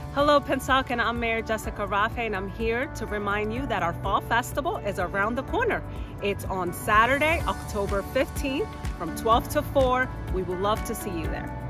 Hello Pennsauken, I'm Mayor Jessica Rafeh and I'm here to remind you that our Fall Festival is around the corner. It's on Saturday, October 15th from 12 to 4. We would love to see you there.